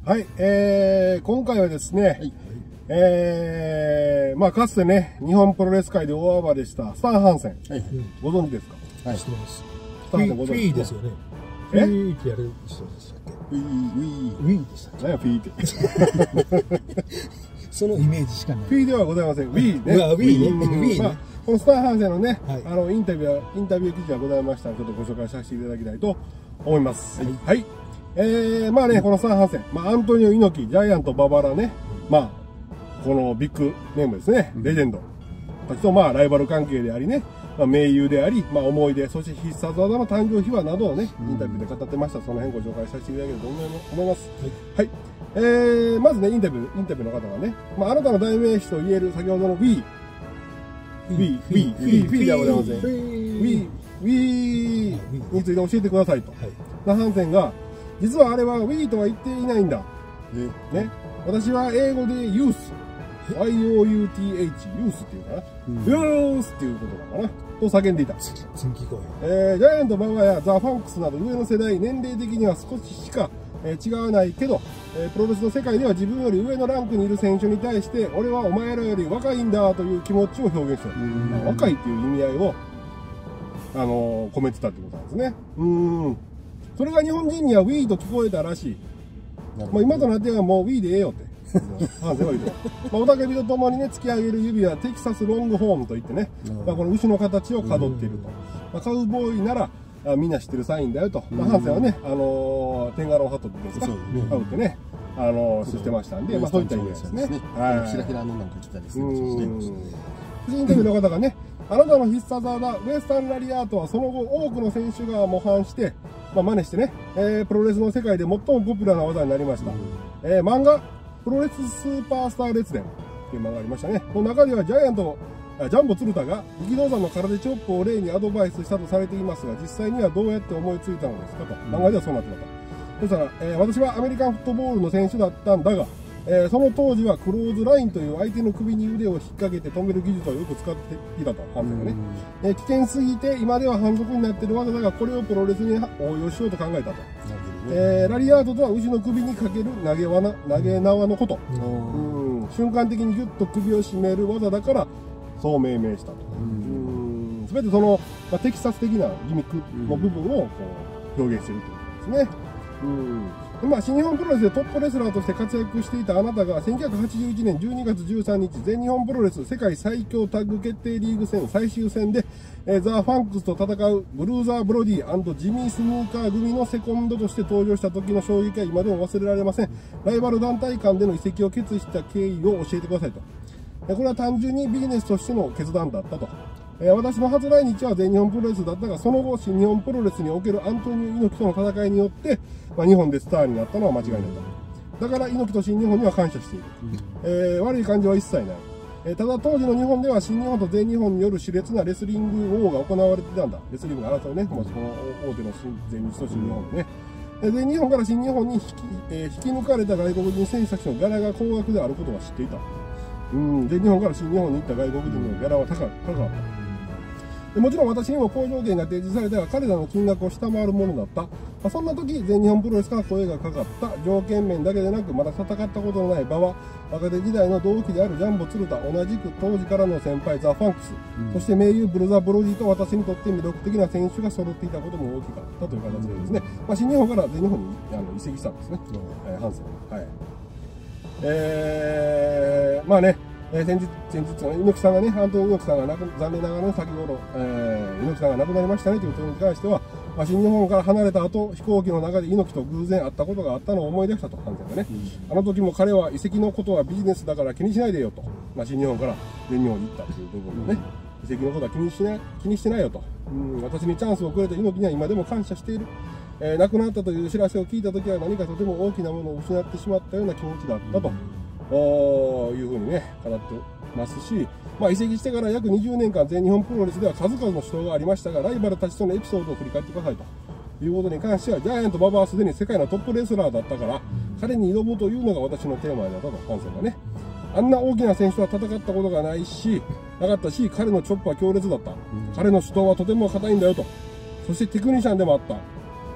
はい、今回はですね、まあかつてね、日本プロレス界で大暴れしたスタン・ハンセン、ご存知ですか？ はい、知ってます。 スタン・ハンセンご存知フィーですよね。フィーってやる人でしたっけ？ウィーでしたっけ？ 何やフィーって。 そのイメージしかない。 フィーではございません。ウィーね。 ウィーね。 このスタン・ハンセンのね、インタビュー記事がございましたら、ちょっとご紹介させていただきたいと思います。はい。まあね、このスタン・ハンセン、まあアントニオ猪木、ジャイアント馬場らね、まあこのビッグネームですね、レジェンドたちとまあライバル関係でありね、まあ、盟友であり、まあ思い出、そして必殺技の誕生秘話などをね、インタビューで語ってました。その辺ご紹介させていただければと思います。はい。まずね、インタビューの方がね、まああなたの代名詞と言える先ほどの Wii ではございません。Wii について教えてくださいと。ハンセンが、実はあれは Wii とは言っていないんだ。ね。私は英語で Youth。YOUTH、ユースっていうかな。ユースっていうことなのかな。と叫んでいた。ジャイアント馬場やザ・ファンクスなど上の世代、年齢的には少ししか違わないけど、プロレスの世界では自分より上のランクにいる選手に対して、俺はお前らより若いんだという気持ちを表現した。若いっていう意味合いを、込めてたってことなんですね。それが日本人には Wii と聞こえたらしい。まあ今となってはもう Wii でええよって。ハンセンは言うと。おたけびとともにね、突き上げる指はテキサスロングホームといってね、まあこの牛の形をかどっていると。まあ、カウボーイなら、みんな知ってるサインだよと。まあ、ハンセンはね、テンガロンハットって言うんですか、かぶってね、知ってましたんで、まあそういった意味ですね。 はい。ひらひらのなんか来たりするんですね。 インタビューの方がね、あなたの必殺技、ウエスタンラリアートはその後多くの選手が模範して、まあ真似してね、プロレスの世界で最もポピュラーな技になりました。漫画、プロレススーパースター列伝っていう漫画がありましたね。この中ではジャンボ鶴田が力道山の空手チョップを例にアドバイスしたとされていますが、実際にはどうやって思いついたのですかと。漫画ではそうなってたと。そしたら、私はアメリカンフットボールの選手だったんだが、その当時はクローズラインという相手の首に腕を引っ掛けて止める技術をよく使っていたと、ハンセンがね。危険すぎて今では反則になっている技だが、これをプロレスに応用しようと考えたと。ラリアートとは牛の首にかける投げ縄のこと。瞬間的にギュッと首を絞める技だから、そう命名したと。すべてその、まあ、テキサス的なギミックの部分をこう表現しているということですね。まあ、新日本プロレスでトップレスラーとして活躍していたあなたが1981年12月13日全日本プロレス世界最強タッグ決定リーグ戦最終戦でザ・ファンクスと戦うブルーザー・ブロディ&ジミー・スヌーカー組のセコンドとして登場した時の衝撃は今でも忘れられません。ライバル団体間での移籍を決意した経緯を教えてくださいと。これは単純にビジネスとしての決断だったと。私の初来日は全日本プロレスだったが、その後、新日本プロレスにおけるアントニオ猪木との戦いによって、まあ、日本でスターになったのは間違いないと。だから猪木と新日本には感謝している。悪い感情は一切ない。ただ当時の日本では新日本と全日本による熾烈なレスリング王が行われていたんだ。レスリングが争うね、もうその大手の全日と新日本でね。全日本から新日本に引き抜かれた外国人選手たちのギャラが高額であることは知っていた。全日本から新日本に行った外国人のギャラは高かった。もちろん私にも好条件が提示されたが、彼らの金額を下回るものだった。そんな時、全日本プロレスから声がかかった。条件面だけでなく、まだ戦ったことのない馬場、若手時代の同期であるジャンボ鶴田、同じく当時からの先輩ザ・ファンクス、そして盟友ブルザ・ブロディと私にとって魅力的な選手が揃っていたことも大きかったという形でですね、まあ、新日本から全日本に移籍したんですね、ハンセンは。まあね、先日、猪木さんがね、アントニオ猪木さんが残念ながらね、先ほど、猪木さんが亡くなりましたねということに関しては、まあ、新日本から離れた後、飛行機の中で猪木と偶然会ったことがあったのを思い出したと、ハンセンがね。あの時も彼は移籍のことはビジネスだから気にしないでよと。まあ、新日本から全日本に行ったという部分でね、移籍のことは気にしてないよと。私にチャンスをくれた猪木には今でも感謝している。亡くなったという知らせを聞いた時は何かとても大きなものを失ってしまったような気持ちだったと。いうふうにね、語ってますし、まあ、移籍してから約20年間全日本プロレスでは数々の死闘がありましたが、ライバルたちとのエピソードを振り返ってくださいということに関しては、ジャイアント馬場はすでに世界のトップレスラーだったから、彼に挑むというのが私のテーマだったと、ハンセンがね。あんな大きな選手とは戦ったことがなかったし、彼のチョップは強烈だった。彼の主闘はとても硬いんだよと。そしてテクニシャンでもあった。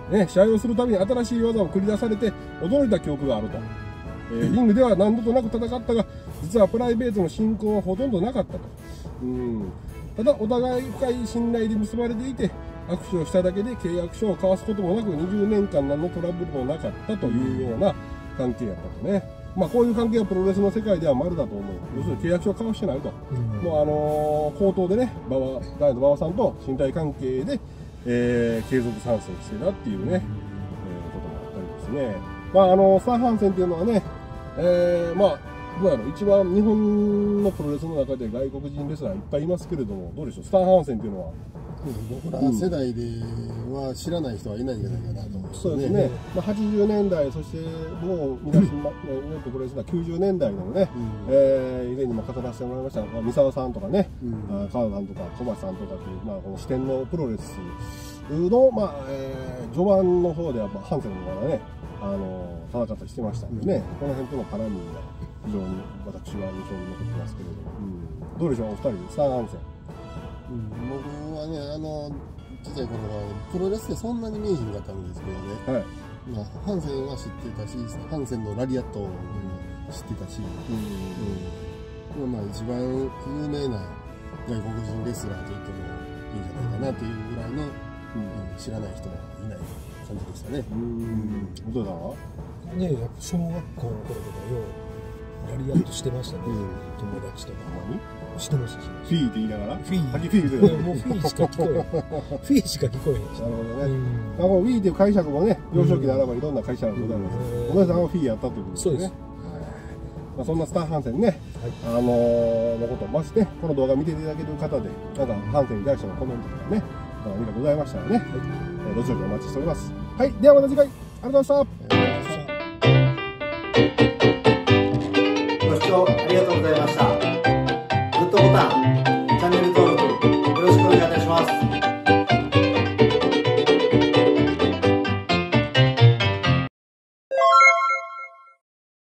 ね、試合をするたびに新しい技を繰り出されて驚いた記憶があると。リングでは何度となく戦ったが、実はプライベートの親交はほとんどなかったと。ただ、お互い深い信頼で結ばれていて、握手をしただけで契約書を交わすこともなく、20年間何のトラブルもなかったというような関係やったとね。まあ、こういう関係はプロレスの世界では丸だと思う。要するに契約書を交わしてないと。もう口頭でね、ダイエット馬場さんと信頼関係で、継続参戦してたっていうね、こともあったりですね。まあ、スターハンセンっていうのはね、まあ、どうやろう、一番日本のプロレスの中で外国人レスラーいっぱいいますけれども、どうでしょう、スターハンセンっていうのは。 僕ら世代では知らない人はいないんじゃないかなと思うんですそうですね。まあ、80年代、そしてもう皆さん、プロレスラー90年代でもね、以前にも語らせてもらいました、三沢さんとかね、川田さんとか小橋さんとかっていう、まあ、この四天王プロレスの、まあ序盤の方ではハンセンの方がね、戦ったりしてましたんでね、この辺との絡みが非常に私は印象に残ってますけれども、どうでしょう、お二人でスターハンセン。 僕はね、小さい頃はプロレスってそんなに見えへんかったんですけどね、はい、まあ、ハンセンは知ってたし、ハンセンのラリアットも知ってたし、まあ、一番有名な外国人レスラーと言ってもいいんじゃないかなというぐらいの、知らない人はいない感じでしたね。 お父さんはね、やっぱ小学校の頃とかようラリアットしてましたね、友達とか。してましたし、 フィーって言いながら、 フィー、 フィーもうフィーしか聞こえへん、フィーしか聞こえへん。なるほどね。ウィーっていう解釈もね、幼少期ならばいろんな解釈がございます。お姉さんはフィーやったということですね。そうです。まあそんなスターハンセンね、のことをまして、この動画見ていただける方で、なんかハンセンに対してのコメントとかね、何かございましたらね、どちらかお待ちしております。はい、ではまた次回、ありがとうございました。